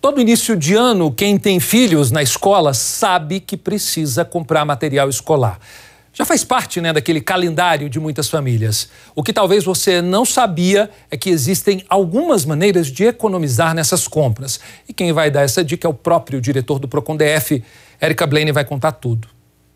Todo início de ano, quem tem filhos na escola sabe que precisa comprar material escolar. Já faz parte, daquele calendário de muitas famílias. O que talvez você não sabia é que existem algumas maneiras de economizar nessas compras. E quem vai dar essa dica é o próprio diretor do Procon DF. Érica Blaine vai contar tudo.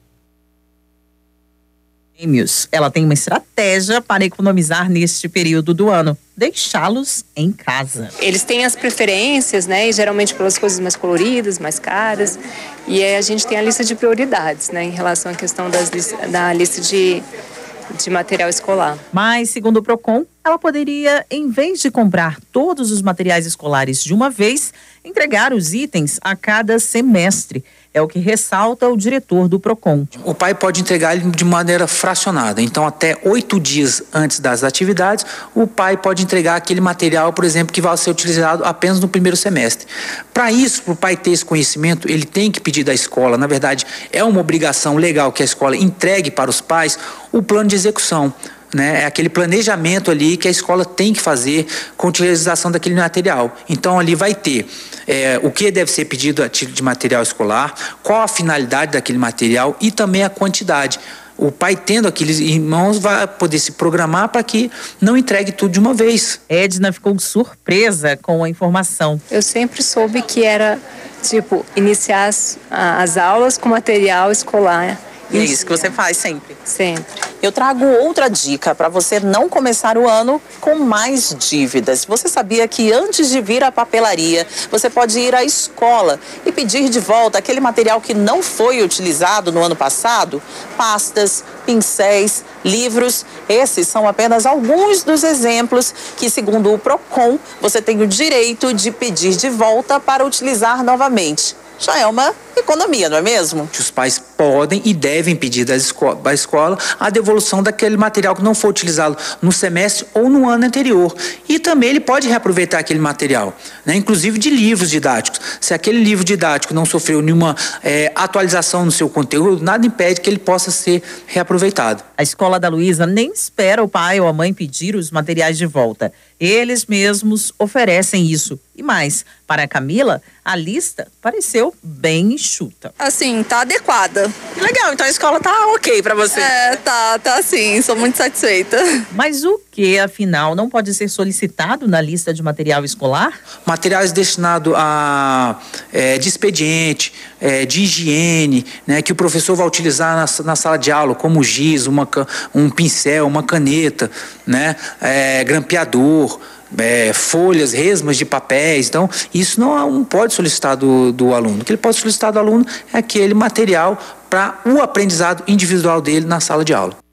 Ela tem uma estratégia para economizar neste período do ano: deixá-los em casa. Eles têm as preferências, e geralmente pelas coisas mais coloridas, mais caras. E aí a gente tem a lista de prioridades, em relação à questão da lista de material escolar. Mas, segundo o Procon, ela poderia, em vez de comprar todos os materiais escolares de uma vez, entregar os itens a cada semestre. É o que ressalta o diretor do Procon. O pai pode entregar ele de maneira fracionada. Então, até 8 dias antes das atividades, o pai pode entregar aquele material, por exemplo, que vai ser utilizado apenas no primeiro semestre. Para isso, para o pai ter esse conhecimento, ele tem que pedir da escola. Na verdade, é uma obrigação legal que a escola entregue para os pais o plano de execução. É aquele planejamento ali que a escola tem que fazer com a utilização daquele material. Então, ali vai ter o que deve ser pedido a título de material escolar, qual a finalidade daquele material e também a quantidade. O pai, tendo aqueles irmãos, vai poder se programar para que não entregue tudo de uma vez. Edna ficou surpresa com a informação. Eu sempre soube que era, iniciar as aulas com material escolar. E é isso que você faz sempre? Sempre. Eu trago outra dica para você não começar o ano com mais dívidas. Você sabia que antes de vir à papelaria, você pode ir à escola e pedir de volta aquele material que não foi utilizado no ano passado? Pastas, pincéis, livros. Esses são apenas alguns dos exemplos que, segundo o Procon, você tem o direito de pedir de volta para utilizar novamente. Já é uma economia, não é mesmo? Os pais podem e devem pedir da escola a devolução daquele material que não foi utilizado no semestre ou no ano anterior. E também ele pode reaproveitar aquele material, inclusive de livros didáticos. Se aquele livro didático não sofreu nenhuma atualização no seu conteúdo, nada impede que ele possa ser reaproveitado. A escola da Luísa nem espera o pai ou a mãe pedir os materiais de volta. Eles mesmos oferecem isso. E mais, para a Camila, a lista pareceu bem enxuta. Assim, tá adequada. Que legal, então a escola tá ok pra você. Tá sim, sou muito satisfeita. Mas o que, afinal, não pode ser solicitado na lista de material escolar? Materiais destinados de expediente, de higiene, que o professor vai utilizar na sala de aula, como giz, um pincel, uma caneta, grampeador, folhas, resmas de papéis. Então, isso não pode solicitar do aluno. O que ele pode solicitar do aluno é aquele material para o aprendizado individual dele na sala de aula.